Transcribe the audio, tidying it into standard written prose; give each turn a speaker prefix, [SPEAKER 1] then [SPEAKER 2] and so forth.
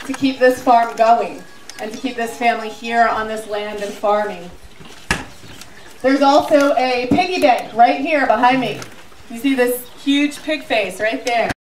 [SPEAKER 1] to keep this farm going and to keep this family here on this land and farming. There's also a piggy bank right here behind me. You see this huge pig face right there.